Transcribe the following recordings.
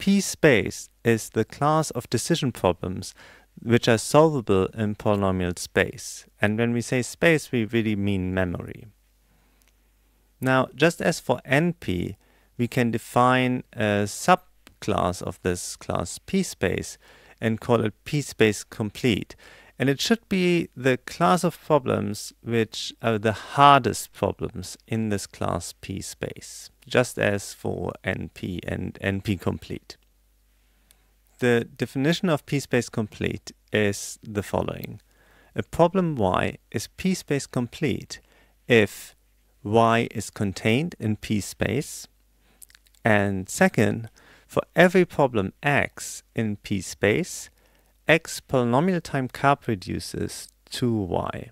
P-space is the class of decision problems which are solvable in polynomial space. And when we say space, we really mean memory. Now, just as for NP, we can define a subclass of this class P-space and call it PSPACE-complete. And it should be the class of problems which are the hardest problems in this class P-space, just as for NP and NP-complete. The definition of PSPACE-complete is the following. A problem Y is PSPACE-complete if Y is contained in P-space, and second, for every problem X in P-space, X polynomial time cup reduces to Y.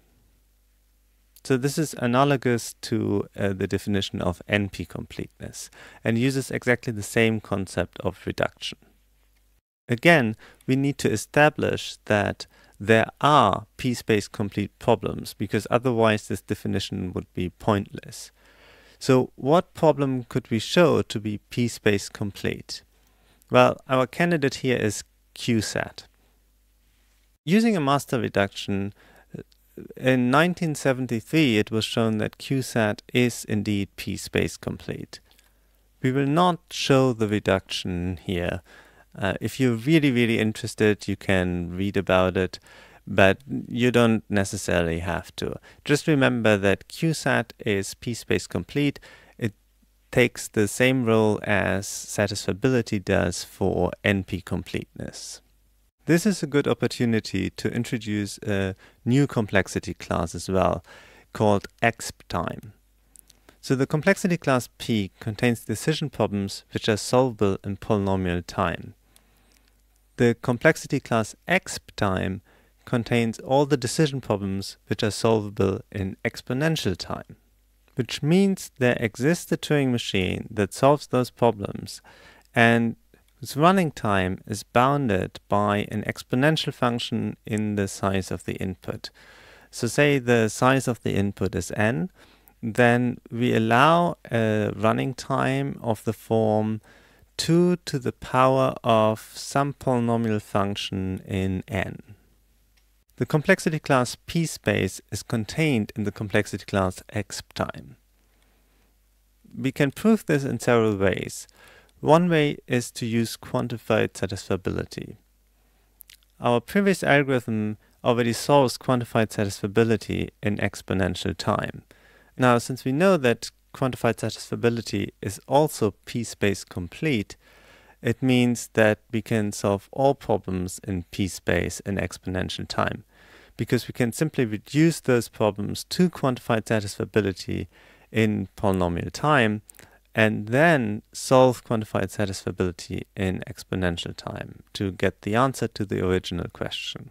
So this is analogous to the definition of NP-completeness and uses exactly the same concept of reduction. Again, we need to establish that there are P-space-complete problems, because otherwise this definition would be pointless. So what problem could we show to be P-space-complete? Well, our candidate here is QSAT. Using a master reduction, in 1973 it was shown that QSAT is indeed P-space-complete. We will not show the reduction here. If you're really interested, you can read about it, but you don't necessarily have to. Just remember that QSAT is P-space-complete. It takes the same role as satisfiability does for NP-completeness. This is a good opportunity to introduce a new complexity class as well, called exp_time. So the complexity class P contains decision problems which are solvable in polynomial time. The complexity class exp_time contains all the decision problems which are solvable in exponential time, which means there exists a Turing machine that solves those problems and whose running time is bounded by an exponential function in the size of the input. So say the size of the input is n, then we allow a running time of the form 2 to the power of some polynomial function in n. The complexity class P-space is contained in the complexity class exp_time. We can prove this in several ways. One way is to use quantified satisfiability. Our previous algorithm already solves quantified satisfiability in exponential time. Now, since we know that quantified satisfiability is also P-space-complete, it means that we can solve all problems in P-space in exponential time, because we can simply reduce those problems to quantified satisfiability in polynomial time and then solve quantified satisfiability in exponential time to get the answer to the original question.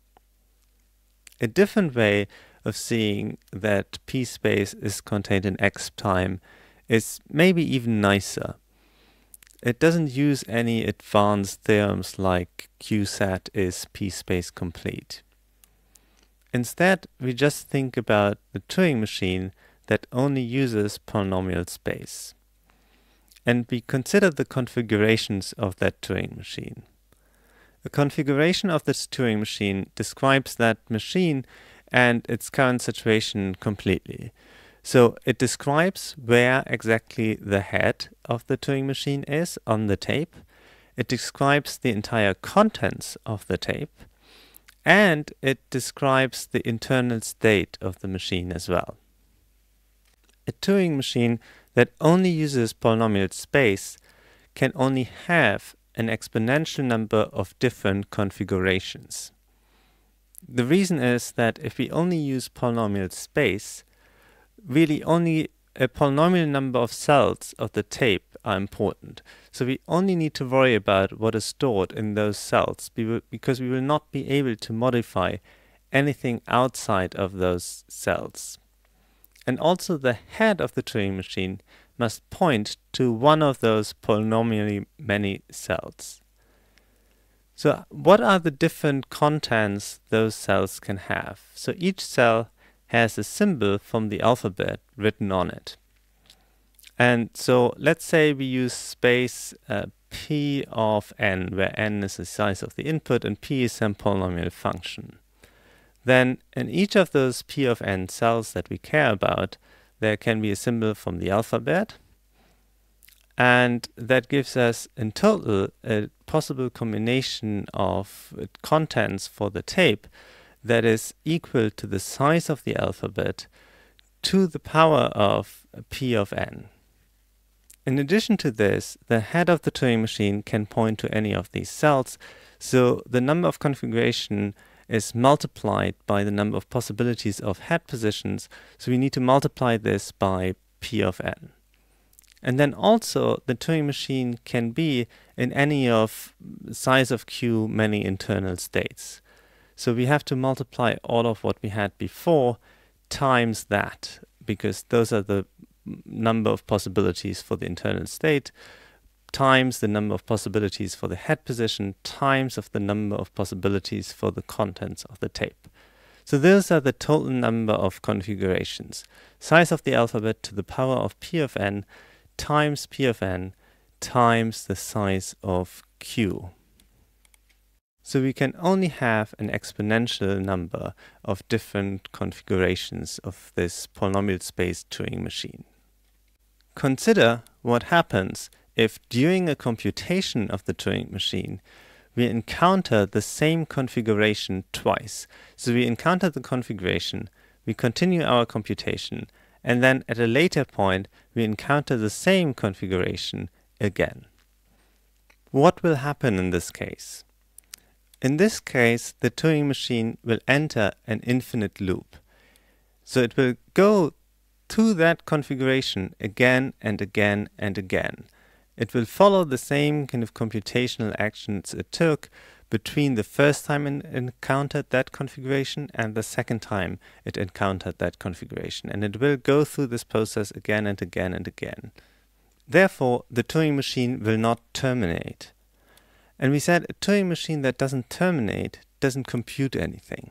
A different way of seeing that P-space is contained in exp_time is maybe even nicer. It doesn't use any advanced theorems like QSAT is P-space-complete. Instead, we just think about the Turing machine that only uses polynomial space. And we consider the configurations of that Turing machine. A configuration of this Turing machine describes that machine and its current situation completely. So it describes where exactly the head of the Turing machine is on the tape. It describes the entire contents of the tape. And it describes the internal state of the machine as well. A Turing machine that only uses polynomial space can only have an exponential number of different configurations. The reason is that if we only use polynomial space, really only a polynomial number of cells of the tape are important. So we only need to worry about what is stored in those cells because we will not be able to modify anything outside of those cells. And also the head of the Turing machine must point to one of those polynomially many cells. So what are the different contents those cells can have? So each cell has a symbol from the alphabet written on it. And so let's say we use space P of n, where n is the size of the input and P is some polynomial function. Then in each of those P of n cells that we care about, there can be a symbol from the alphabet, and that gives us in total a possible combination of contents for the tape that is equal to the size of the alphabet to the power of P of n. In addition to this, the head of the Turing machine can point to any of these cells, so the number of configuration is multiplied by the number of possibilities of head positions, so we need to multiply this by P of n. And then also the Turing machine can be in any of size of q many internal states. So we have to multiply all of what we had before times that, because those are the number of possibilities for the internal state, times the number of possibilities for the head position, times of the number of possibilities for the contents of the tape. So those are the total number of configurations. Size of the alphabet to the power of P of n times P of n times the size of q. So we can only have an exponential number of different configurations of this polynomial space Turing machine. Consider what happens if during a computation of the Turing machine we encounter the same configuration twice. So we encounter the configuration, we continue our computation, and then at a later point we encounter the same configuration again. What will happen in this case? In this case, the Turing machine will enter an infinite loop. So it will go to that configuration again and again and again. It will follow the same kind of computational actions it took between the first time it encountered that configuration and the second time it encountered that configuration. And it will go through this process again and again and again. Therefore, the Turing machine will not terminate. And we said a Turing machine that doesn't terminate doesn't compute anything.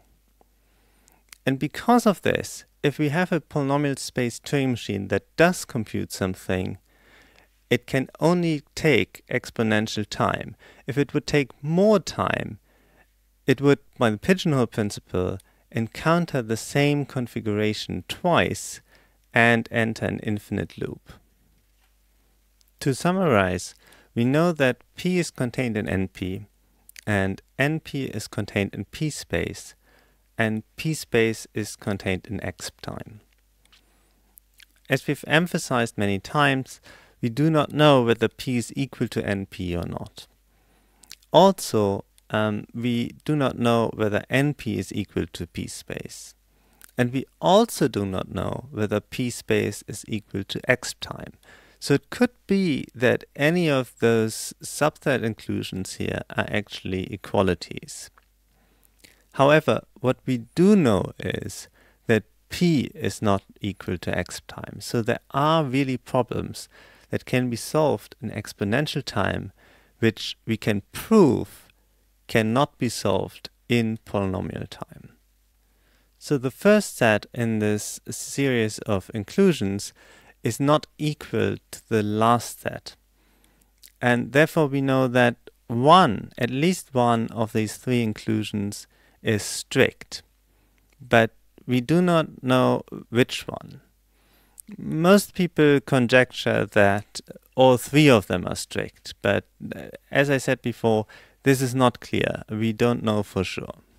And because of this, if we have a polynomial space Turing machine that does compute something, it can only take exponential time. If it would take more time, it would, by the pigeonhole principle, encounter the same configuration twice and enter an infinite loop. To summarize, we know that P is contained in NP, and NP is contained in P space, and P space is contained in X time. As we've emphasized many times, we do not know whether P is equal to NP or not. Also, we do not know whether NP is equal to P space. And we also do not know whether P space is equal to X time. So it could be that any of those subset inclusions here are actually equalities. However, what we do know is that P is not equal to X time. So there are really problems that can be solved in exponential time, which we can prove cannot be solved in polynomial time. So the first set in this series of inclusions is not equal to the last set. And therefore we know that at least one of these three inclusions is strict, but we do not know which one. Most people conjecture that all three of them are strict, but as I said before, this is not clear. We don't know for sure.